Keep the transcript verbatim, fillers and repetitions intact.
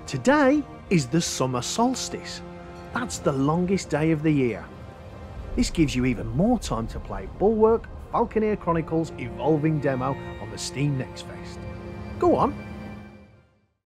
Today is the summer solstice. That's the longest day of the year. This gives you even more time to play Bulwark Falconeer Chronicles Evolving Demo on the Steam Next Fest. Go on,